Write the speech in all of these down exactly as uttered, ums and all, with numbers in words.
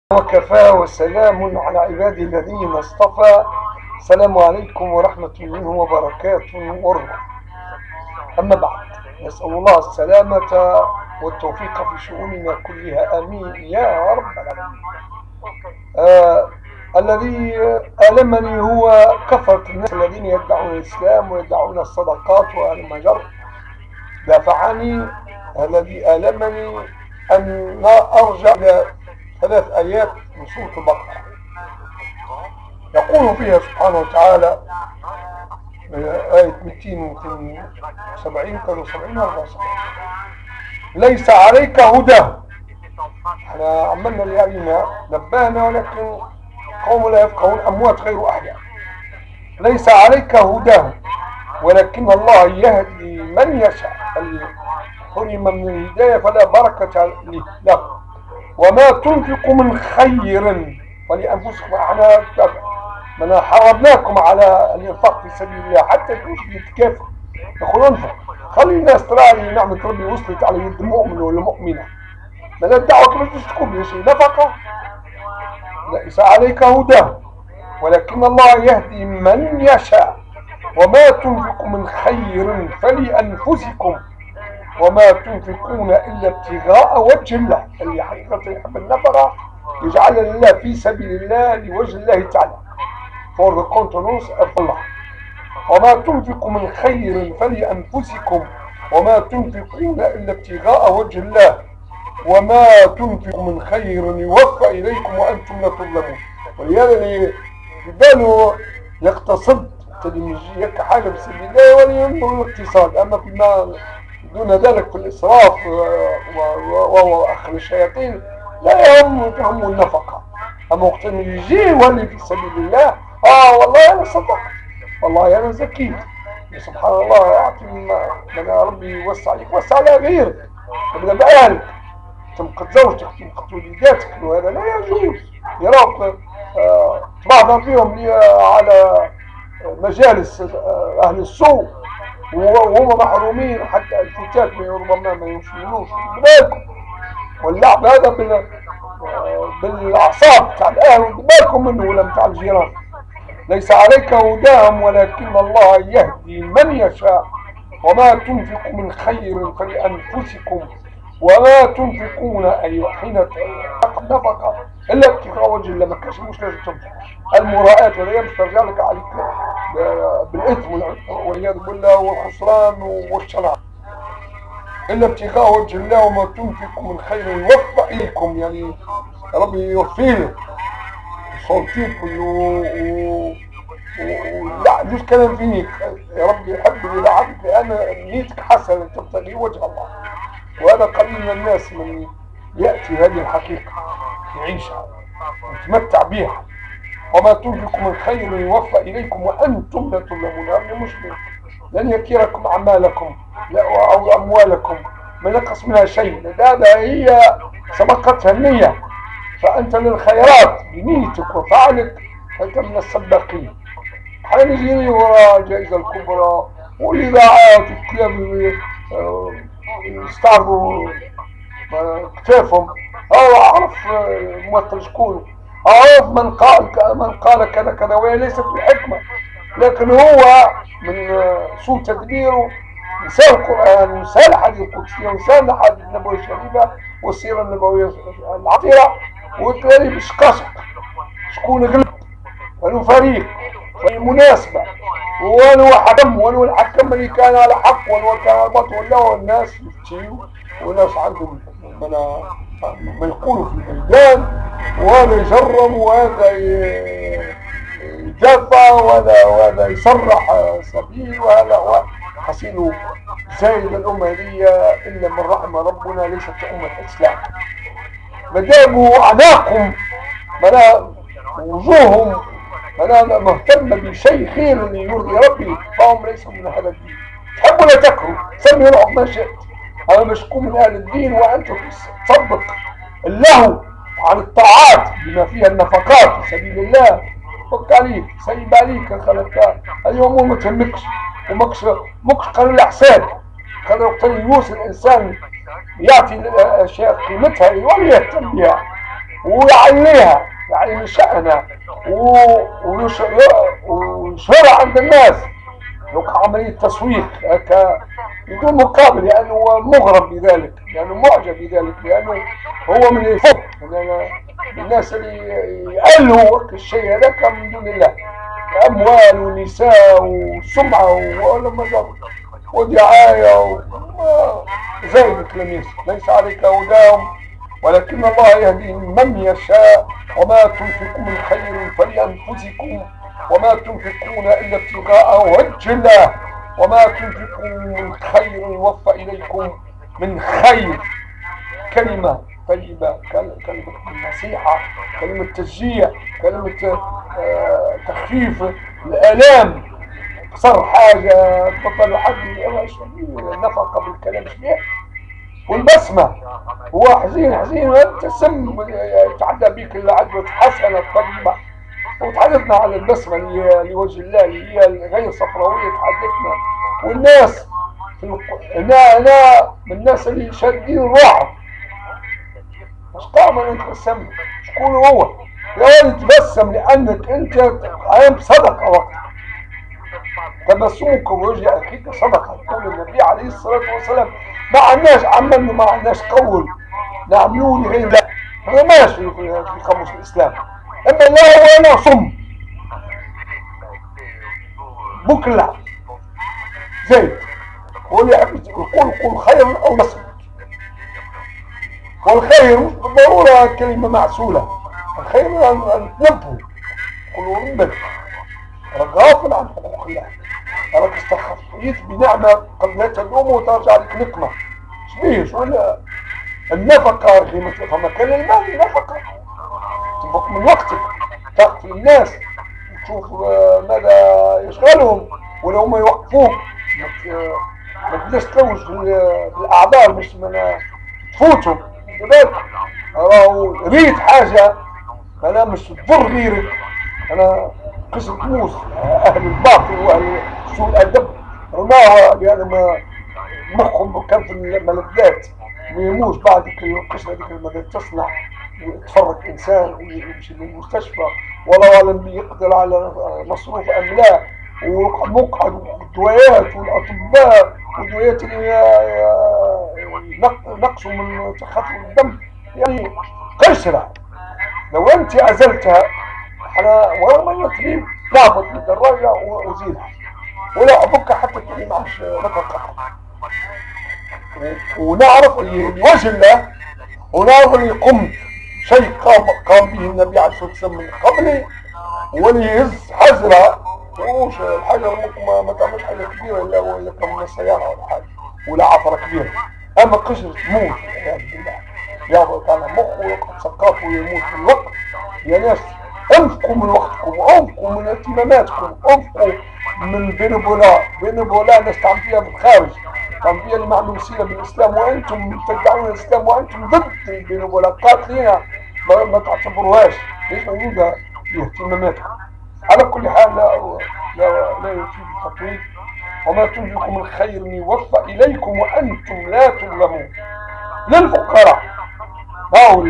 وكفى وسلام على عبادي الذين اصطفى. السلام عليكم ورحمة الله وبركاته ورحمة. أما بعد، نسأل الله السلامة والتوفيق في شؤوننا كلها، آمين يا رب العالمين. آه الذي ألمني هو كثرة الناس الذين يدعون الإسلام ويدعون الصدقات وهذا ما جرى. دافعني الذي ألمني أن أرجع إلى ثلاث آيات من سورة البقرة يقول فيها سبحانه وتعالى آية مئتين وسبعين كانوا سبعين وأربعة وسبعين: ليس عليك هداه. احنا عملنا لأهلنا نبهنا ولكن قوم لا يفقهون، أموات غير أحياء. ليس عليك هداه ولكن الله يهدي من يشاء. حرم من الهداية فلا بركة له. وما تنفق من خير ولأنفسكم. احنا من حرمناكم على الانفاق في سبيل الله حتى تجوز يتكافئ. نقول انفق، خلي الناس تراعي نعمة ربي وصلت على يد المؤمن ولا المؤمنة. ما الدعوة مش تكون شيء نفقة. ليس عليك هداه ولكن الله يهدي من يشاء. وما تنفق من خير فلأنفسكم وما تنفقون إلا ابتغاء وجه الله. اللي حقيقة يحب النفقة يجعل الله في سبيل الله لوجه الله تعالى for the countenance of Allah. وما تنفق من خير فلأنفسكم وما تنفقون إلا ابتغاء وجه الله وما تنفق من خير يوفى إليكم وأنتم لا تظلمون. ولهذا اللي في باله يقتصد تلميذية حاجة بسبيل الله ولينظر الاقتصاد، أما فيما دون ذلك في الإسراف وهو أخر الشياطين لا يهم يهم النفقة. أما وقت يجي يولي في سبيل الله، آه والله أنا صدقت، والله أنا زكيت، سبحان الله أعطي من ربي يوسع عليك وسع على غيرك. تبدأ بأهلك، تمقت زوجتك، تمقت وليداتك، وهذا لا يجوز. يراك آه تبعض فيهم على مجالس آه أهل السوء وهم محرومين، حتى الفتات ربما ما يمشونوش بالكم. واللعب هذا بال بالاعصاب تاع الاهل بالكم منه ولا تاع الجيران. ليس عليك هداهم ولكن الله يهدي من يشاء. وما تنفق من خير فلأنفسكم وما تنفقون أي حين النفقة إلا ابتغاء وجه الله. ما كانش مش لازم تنفق. المراءات ولا مش ترجع لك عليك بالإثم والعياذ بالله والخسران والشنع. إلا ابتغاء وجه الله وما تنفق من خير يوفى إليكم، يعني ربي يوفيه صوتيك ولا يجوز كلام فيك. يا ربي يحب يلعبك لأن نيتك حسنة تبتغي وجه الله. وهذا قليل من الناس من يأتي هذه الحقيقة يعيشها ويتمتع بها. وما تنفق من خير يوفى إليكم وأنتم لا تظلمون. هذا مشكلة، لن يكيركم أعمالكم أو أموالكم ما نقص منها شيء. هذا هي سبقتها النية، فأنت للخيرات بنيتك وفعلك أنت من السباقين. حين يجيني وراء الجائزة الكبرى والإذاعات والكلاب يستعرضوا كتافهم، أو أعرف ممثل شكون، أعرف من قال من قال كذا كذا، وهي ليست بحكمة، لكن هو من سوء تدبيره نسى القرآن ونسى الحديث القدسي ونسى الحديث النبوي الشريفة والسيرة النبوية العطيرة، وتلاقي بشقشق شكون غلب وانو فريق في مناسبة وانو حكم وانو الحكم اللي كان على حق وانو كان على باطل، ولا الناس يفتيوا وناس عندهم ما يقولوا في الميدان، وهذا يجرم وهذا يدافع وهذا وهذا يصرح سبيل، وهذا هو حصيل زايد الأمة هذه إلا من رحم ربنا ليست أمة إسلام. مداموا أعناقهم ملا وجوههم ملا مهتمة بشيء خير اللي يرضي ربي فهم ليسوا من هذا الدين. تحبوا لا تكرهوا، سموا العب ما شئت، أنا مشكو من أهل الدين وأنتم تصدق اللهو عن الطاعات بما فيها النفقات في سبيل الله. فك عليك سيب عليك خلقها اليوم ما تهمكش ومكش مكش قانون الأحسان. كان وقت يوصل الإنسان يعطي الأشياء قيمتها ولا يهتم بها. ويعليها يعني من شأنها ويشهرها عند الناس لو عملية تسويق بدون مقابل، لأنه هو مغرم بذلك، لأنه معجب بذلك، لأنه هو من الفوق من الناس اللي يألهوا الشيء هذاك من دون الله، أموال ونساء وسمعة ودعاية زي التلاميذ. ليس عليك هداهم ولكن الله يهدي من يشاء، وما تنفقوا من خير فلأنفسكم وما تنفقون إلا ابتغاء وجه الله وما تنفقوا من خير يوفى إليكم من خير. كلمة طيبة، كلمة النصيحة، كلمة تشجيع، كلمة آه تخفيف الآلام، صار حاجة تفضل حد النفقة بالكلام شبيه والبسمة. هو حزين حزين تسم يتعدى بك العدوى حسنة طيبة. وتحدثنا عن البسمة لوجه الله اللي هي غير صفراوية، تحدثنا والناس هنا هنا من الناس اللي شادين الروح مش طعما انت تبسم. شكون هو؟ يا ولد تبسم لانك انت قايم صدقة وقت تبسمك وجه اخيك صدقة. يقول النبي عليه الصلاة والسلام ما عندناش عمل ما عندناش قول نعملوه لغير لا، هذا ماشي في قاموس الاسلام. اما الله وانا صم بكلة زيت واللي يحب يقول قول خير او نصر. والخير مش بالضرورة كلمة معسولة، الخير ان تنبهوا قولوا ربك راك غافل عن حقوق الله، راك استخفيت بنعمة قد لا تلوم وترجع لك نقمة. شبيه شو النفقة قيمة فما كان المال نفقة تنفق من وقتك تقتل الناس وتشوف ماذا يشغلهم ولو ما يوقفوك ما تبداش تلوج في الاعذار مش من تفوتهم. بالك راهو ريت حاجه انا مش تضر غيرك. انا قصه موس اهل الباطل واهل سوء الادب رماها لان مخهم كان في الملذات ما يموش بعد القصه هذيك لما تصنع يتفرق انسان ويمشي للمستشفى ولا اعلم يقدر على مصروف ام لا، ومقعد والدويات والاطباء والدويات اللي نقصوا من تخفف الدم يعني قشره. لو انت عزلتها انا ورغم التكليف نهبط من الدراجه وازيلها ولا ابكى حتى تجي معش نفقه، ونعرف وجه الله ونعرف اللي قمت شيء قام قام به النبي عليه الصلاه والسلام من قبلي واللي يهز حجره وش الحجر ممكن ما تعملش حاجه كبيره الا الا كم من السياره ولا حاجه ولا عفره كبيره. اما قشره تموت والعياذ بالله يهبط على مخه ويقعد سقاط ويموت بالوقت. يا ناس انفقوا من وقتكم وانفقوا من اهتماماتكم وانفقوا من بينبولا. بينبولا ناس تعمل فيها بالخارج، تعمل فيها اللي ما عنده وسيله بالاسلام وانتم تدعون الاسلام وانتم ضد البينبولا قاتلين ما تعتبروهاش ليش موجوده في اهتماماتكم. على كل حال لا لا لا يفيد التطويل. وما تنفقوا من خير يوفى اليكم وانتم لا تظلمون. للفقراء هاو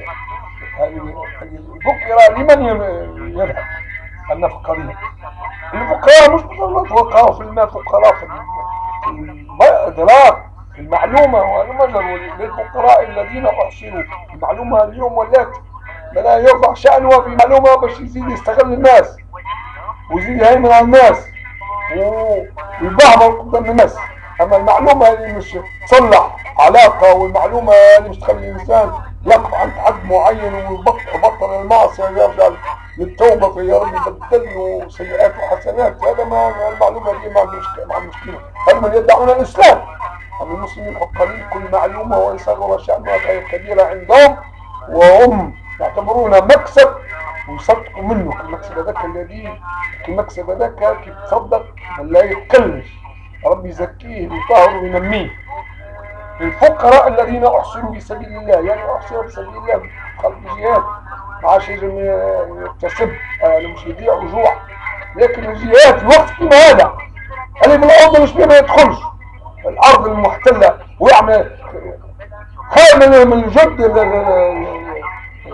الفقراء لمن يذهب النفقرين؟ الفقراء مش فقراء في المال، فقراء في الادراك في المعلومه. للفقراء الذين احصروا المعلومه اليوم ولات لا يرفع شأنه في المعلومه باش يزيد يستغل الناس ويزيد يهيمن على الناس ويبهبل قدام الناس. اما المعلومه اللي مش تصلح علاقه والمعلومه اللي مش تخلي الانسان يقف عند حد معين ويبطل المعصيه ويرجع للتوبه في يا رب يبدل له سيئات وحسنات، هذا ما المعلومه دي ما عندوش مشكله. هذا من يدعون الاسلام. اما المسلمين حقانين كل معلومه وان صغر شانها فهي كبيره عندهم وهم يعتبرونها مكسب ويصدقوا منه. المكسب هذاك الذي المكسب هذاك كيف تصدق لا يقلش ربي يزكيه ويطهره وينميه. الفقراء الذين احصروا في سبيل الله يعني احصروا في سبيل الله خلف الجهاد ما عادش يكتسب مش يبيع وجوع، لكن الجهاد في وقت كما هذا اللي بالارض مش ما يدخلش الارض المحتله ويعمل خير من الجد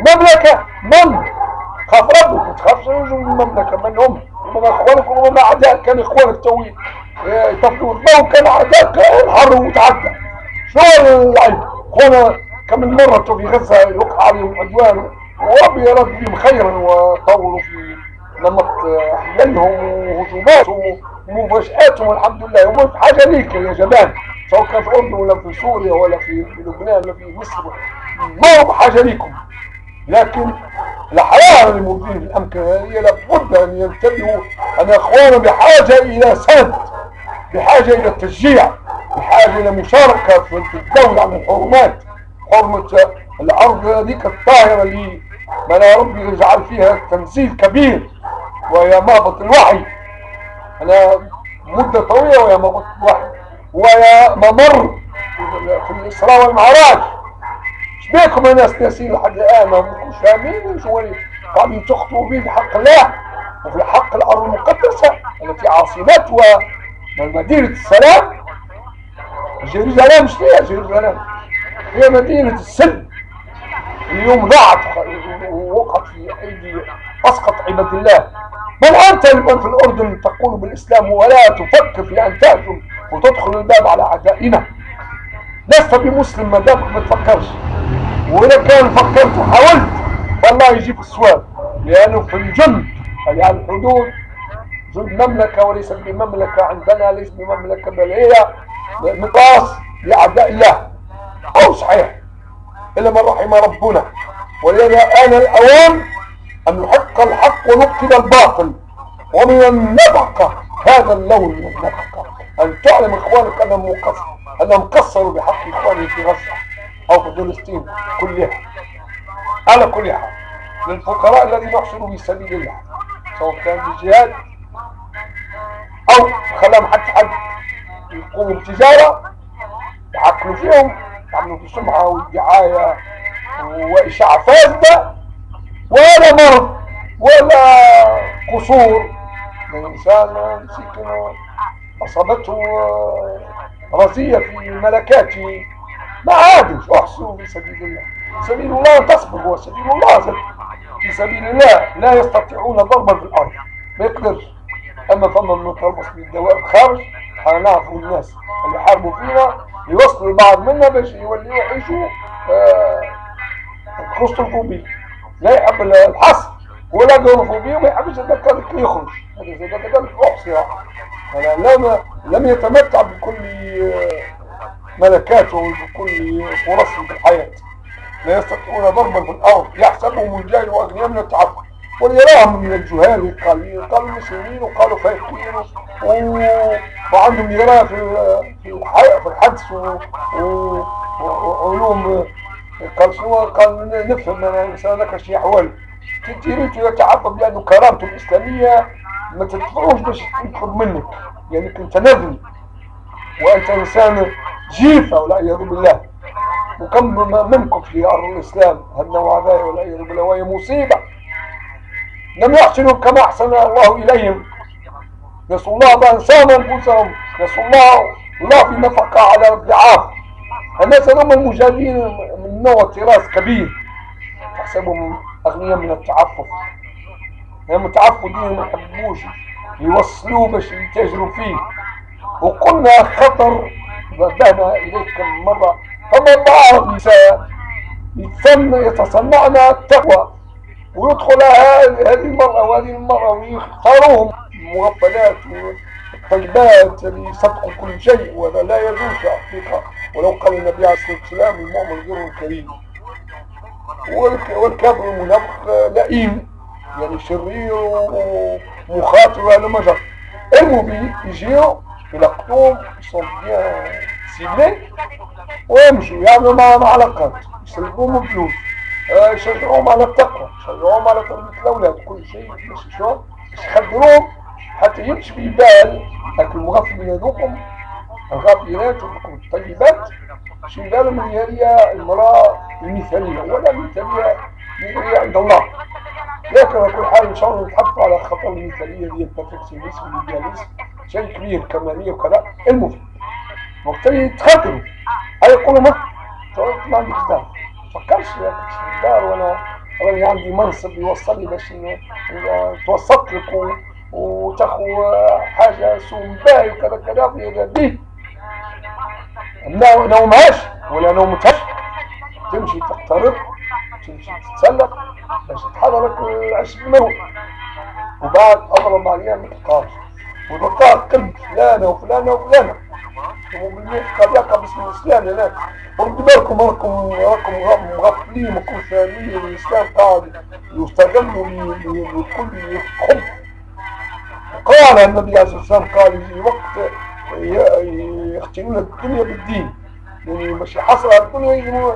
مملكة من؟ خاف ربك، ما تخافش من المملكة. من هم؟ هم اخوانك وهم اعداء. كان اخوانك توي يطفلوا الضوء، كان اعداء انحروا وتعدى. شنو العيب؟ اخوانا كم من مرة في غزة يوقع عليهم عدوان وربي يرد بهم خيرا وطوروا في نمط احلالهم وهجوماتهم ومفاجآتهم. والحمد لله هم في حاجة ليك يا جبان، سواء كان في الأردن ولا في سوريا ولا في لبنان ولا في مصر، ما هو بحاجة ليكم. لكن الحياة الموجودين في الأمكنة هذه لابد أن ينتبهوا أن إخواننا بحاجة إلى سند، بحاجة إلى تشجيع، بحاجة إلى مشاركة في الدولة عن الحرمات، حرمة الأرض هذيك الطاهرة اللي ما ربي يجعل فيها تنزيل كبير، وهي مهبط الوحي. أنا مدة طويلة وهي مهبط الوحي، وهي ممر في الإسراء والمعراج. شبيكم يا ناس ناسين لحد الآن ما مش فاهمين شو قاعدين تخطوا به بحق الله وفي حق الأرض المقدسة التي عاصمتها مدينة السلام. جيروزالم مش فيها جيروزالم، هي مدينة السلم. اليوم ضاعت ووقعت في أيدي أسقط عباد الله. من أنت الآن في الأردن تقول بالإسلام ولا تفكر في أن تهجم وتدخل الباب على أعدائنا؟ لست بمسلم ما دامك ما تفكرش، وإذا كان فكرت وحاولت فالله يجيب السؤال، لأنه في الجند اللي على الحدود جند مملكة وليس بمملكة عندنا، ليس بمملكة بل هي مقاس لأعداء الله. أو صحيح إلا من رحم ربنا. ولذا آن الأوان أن نحق الحق ونبطل الباطل. ومن النفقة هذا اللون من النفقة أن تعلم إخوانك أنهم مقصر أنهم قصروا بحق إخوانهم في غزة أو في فلسطين كلها. على كل حال للفقراء الذين يحصلوا في سبيل الله، سواء كان بجهاد أو خلاهم حتى حد يقوموا بتجارة يعقلوا فيهم، يعملوا في سمعة ودعاية وإشاعة فاسدة، ولا مرض ولا قصور. الإنسان مسكين أصابته رزية في ملكاته ما عادش أحصوا في سبيل الله. سبيل الله تصبر، هو سبيل الله في سبيل الله لا يستطيعون ضربا في الأرض، ما يقدرش. أما فما من تربص بالدواء الخارج هنعرفوا الناس اللي حاربوا فينا يوصلوا البعض منا باش يوليوا يعيشوا كلوستروفوبيا، لا يحب الحصر ولا جوروفوبيا وما يحبش يذكرك يخرج. هذا زي ما قال أحصي لم لم يتمتع بكل ملكاته وبكل فرصه في الحياة. لا يستطيعون ضربا في الأرض يحسبهم الجاهل وأغنياء من التعفف. وليراهم من الجهال قالوا قالوا مسلمين وقالوا فايقين وعندهم يراه في في الحدس وعلوم. قال شنو؟ قال نفهم انا الانسان لك شي احوال تريد يتعبد بانه كرامته الاسلاميه ما تدفعوش باش يدخل منك، يعني انت نذري وانت انسان جيفه والعياذ بالله. وكم منكم في ارض الاسلام هالنوع هذا والعياذ بالله، وهي مصيبه. لم يحسنوا كما احسن الله اليهم، نسوا الله بانساهم انفسهم، نسوا الله الله في نفقه على الضعاف. الناس هم المجاهدين من نوع تراث كبير تحسبهم اغنياء من التعفف. هم متعففين ما يحبوش يوصلوه باش يتاجروا فيه. وقلنا خطر نبهنا اليك كم مره، فما بعض النساء يتصنعن التقوى ويدخل هذه المرأة وهذه المرأة ويختاروهم المغفلات والطيبات اللي يصدقوا كل شيء، وهذا لا يجوز في الحقيقة. ولو قال النبي عليه الصلاة والسلام المؤمن غير الكريم والكافر المنافق لئيم، يعني شرير ومخاطر وهذا مجر. المهم يجيو يلقطوهم يصوم سيبلين ويمشوا يعملوا معهم علاقات يسلبوهم بفلوس، يشجعوهم على التقوى، يشجعوهم على تربية الأولاد، كل شيء باش شو باش يخدروهم حتى يمشي في بال هاك المغفلين هذوكم الغافلات والطيبات شي بالهم ان هي المرأة المثالية ولا مثالية مثالية عند الله. لكن على كل حال ان شاء الله نتحطوا على خطر المثالية ديال البرفكسيونيزم والإيدياليزم، شيء كبير كمالية وكذا. المهم وقتها يتخدروا هاي يقولوا ما ما عندكش دار، فكرش في الدار وانا راني عندي منصب يوصل لي باش توسط لك وتاخو حاجه سوم باهي وكذا كذا في بيه. لا نومهاش ولا نومتهاش، تمشي تقترب، تمشي تتسلق باش تحضرك العش المنوي، وبعد اضرب عليها ما تلقاش، وتلقاه قلب فلانه وفلانه وفلانه، وبالمية قال يقع باسم الاسلام هناك. ورد بالكم راكم راكم مغفلين وكل فاهمين الاسلام قاعد يستغل لكل خبث. قال النبي عليه الصلاه والسلام قال يجي وقت يختنون الدنيا بالدين، يعني مش حصر الدنيا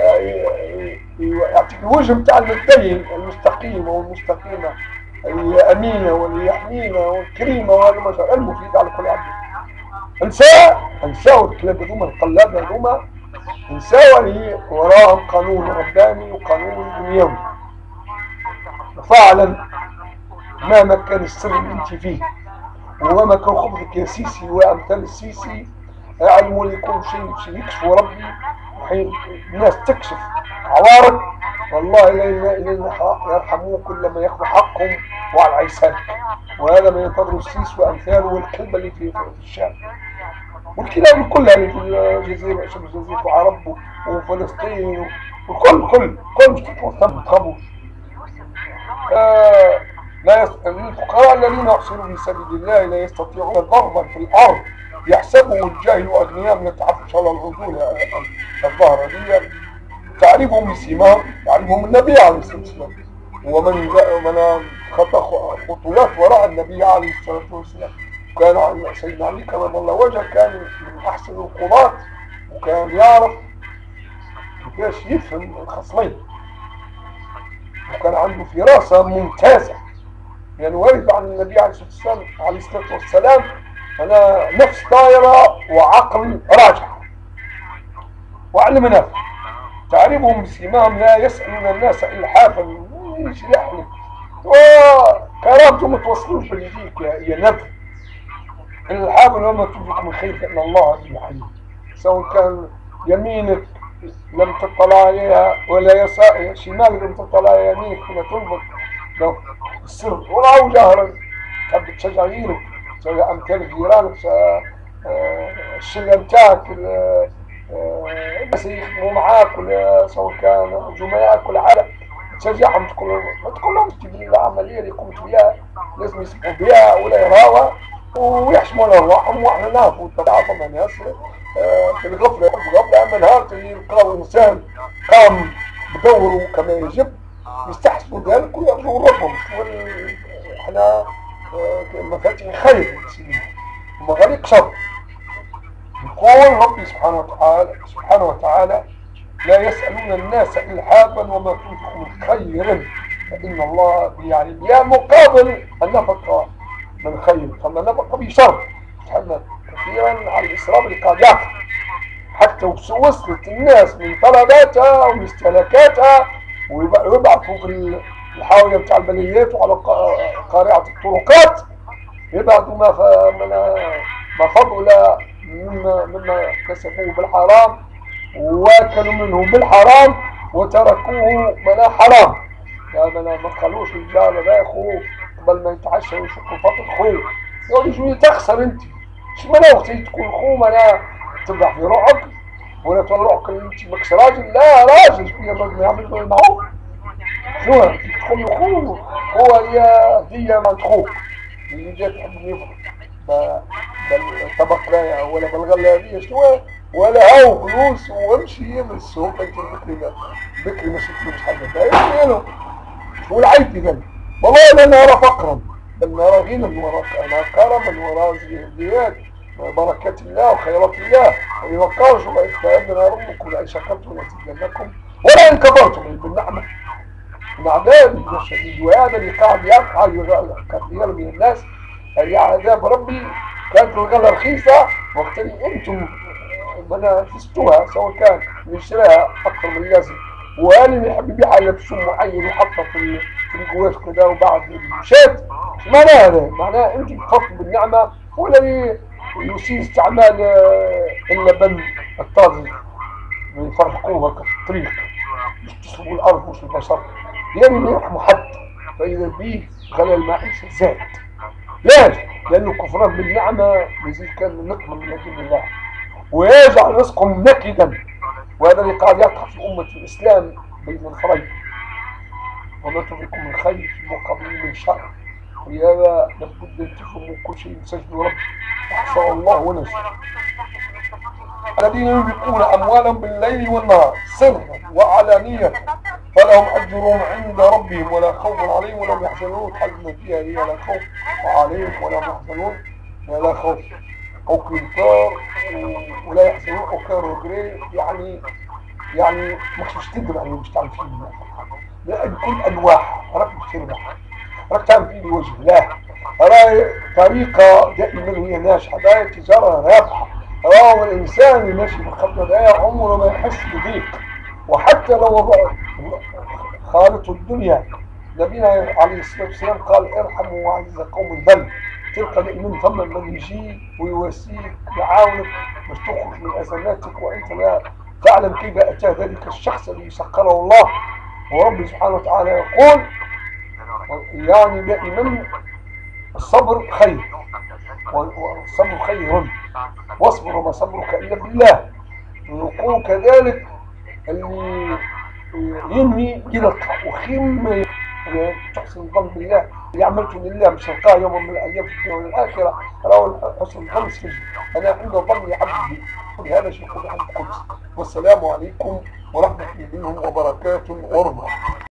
يعطيك الوجه نتاع المتدين المستقيم والمستقيمه الامينه واليحمينه والكريمه وهذا ما شاء الله المفيد على كل عبد. انساه انساو الكلاب هذوما القلاب هذوما انساو اللي وراهم قانون رباني وقانون دنيوي. فعلا مهما كان السر اللي انت فيه ومهما كان خبثك يا سيسي وامثال السيسي، علموا لي كل شيء باش يكشفوا ربي حين الناس تكشف عوارض والله لا يرحموه كل ما ياخذوا حقهم وعلى العيسان. وهذا ما ينتظر السيس وامثاله والكلبه اللي في الشام والكلاب كلها اللي في الجزيره شبه الجزيره وعرب وفلسطين وكل كل كل مش تتوصل ما تخافوش. آه لا يس... الفقراء الذين يحصلوا في سبيل الله لا يستطيعون ضربا في الارض يحسبهم الجاهل اغنياء من التعفف على العدول الظاهره دي. تعرفهم بسيماهم يعرفهم النبي عليه الصلاه والسلام، ومن من خطى خطوات وراء النبي عليه الصلاه والسلام. كان سيدنا علي كرم الله وجهه كان من احسن القضاة، وكان يعرف كيفاش يفهم الخصمين، وكان عنده فراسه ممتازه. يعني وارد عن النبي عليه الصلاه والسلام عليه الصلاه والسلام انا نفس طايره وعقل راجع وعلم نافع. تعرفهم بسيماهم لا يسالون الناس الحافا، ايش يحلف وكرامته ما توصلوش باللي يجيك يا نفع. الحافل وما تنفق من خير فان الله به عليم، سواء كان يمينك لم تطلع عليها ولا يسار شمالك لم تطلع على يمينك ولا تنفق لو السر وراه جهرا تحب تشجع غيرك، تشجع امثال جيرانك، الشله نتاعك، الناس اللي يخدموا معاك ولا سواء كان زملائك ولا حاجه تشجعهم، تقول ما تقول لهم العمليه اللي قمت بها لازم يسمعوا بها ولا يراوها ويحشموا على ارواحهم. واحنا نعرفوا تبعهم ناس في الغفله الغفله اما نهار يلقاو انسان قام بدوره كما يجب يستحسنوا ذلك ويرجوا ربهم. احنا مفاتيح خير ومغاليق شر. يقول ربي سبحانه وتعالى سبحانه وتعالى لا يسألون الناس إلحافا وما تنفقوا من خير فإن الله به عليم. يا مقابل النفقة من خير فما نفقة بشر. تحدث كثيرا على الإسراف اللي قاعد يقع حتى وصلت الناس من طلباتها ومن استهلاكاتها ويبعثوا في الحاوية بتاع البليات وعلى قارعة الطرقات يبعثوا ما ما فضل مما مما كسبوه بالحرام واكلوا منه بالحرام وتركوه منا حرام. يا منا ما تخلوش الرجال هذا ياخذوا قبل ما يتعشى ويشقوا فطر خوه. يقول شويه تخسر انت ايش منا وقت تكون خو منا تفضح في روحك ولا تقول روحك انت ماكش راجل. لا راجل شويه ما يعملش معروف. شنو تكون خو هو هي هديه من خوك اللي جات تحب يفرق بالطبق رايع ولا بالغلابيه شنو ولا هاو فلوس وامشي من السوق. انت بكري بكري ما شفتلوش حاجه باين له شو العيب اذا؟ والله لا نرى فقرا بل نرى غنى من وراء كرما من وراء زيادات بركات الله وخيرات الله. وإذا قالوا شو فإننا ربكم لئن شكرتم لأزيدنكم ولئن كفرتم بالنعمة. العذاب الشديد وهذا اللي قاعد يقع كثير من الناس هي عذاب ربي. كانت الغله رخيصه وقت اللي انتم نفستوها سواء كان يشتريها اكثر من اللازم وهذا اللي يحب يبيعها لبسوم معين ويحطها في في الجواز كذا وبعد مشات. معناه هذا معناه انتم بتفضلوا بالنعمه ولا يسيء استعمال اللبن الطازج ويفرقوها في الطريق مش تسلبوا الارض مش البشر. يعني ما يرحموا حد، فإذا به غلى المعيشة زاد. ليش؟ لأنه الكفران بالنعمة بيزيد كان نقمة من دين الله ويجعل رزقهم نكدا. وهذا اللي قاعد يقع في أمة الإسلام بين الفريق، وما تدركم من خير مقابل من شر. ولهذا لابد أن تفهموا كل شيء بسجد رب أحصى الله ونسى. الذين ينفقون أموالهم بالليل والنهار سرا وعلانية فلهم أجرهم عند ربهم ولا خوف عليهم ولا هم يحزنون. حزن فيها هي لا خوف عليهم ولا هم يحزنون ولا خوف أو كنتار ولا يحزنون أو كانوا يعني يعني مخصوص تدري يعني مش تعرف فيه لا بكل أنواع. راك مش تربح، راك تعمل فيه بوجه لا، راهي طريقة دائما هي ناجحة، راهي تجارة رابحة. راهو الإنسان اللي ماشي بالخطوة ده عمره ما يحس بضيق، وحتى لو خالته الدنيا. نبينا عليه الصلاة والسلام قال ارحموا وعز قوم الذل. تلقى دائما ثم من يجي ويواسيك يعاونك باش تخرج من أزماتك وأنت لا تعلم كيف أتى ذلك الشخص الذي سخره الله. ورب سبحانه وتعالى يقول يعني دائما الصبر خير، والصبر خير واصبر وما صبرك إلا بالله. ويقول كذلك اللي ينمي يلقى وخيم تحسن الظن بالله، اللي عملته لله مش تلقاه يوم من الأيام في الدنيا والآخرة راهو حسن الظن سجن. أنا عند ظن عبدي، ولهذا شيء يقول عن القدس. والسلام عليكم ورحمة الله وبركاته ورضا.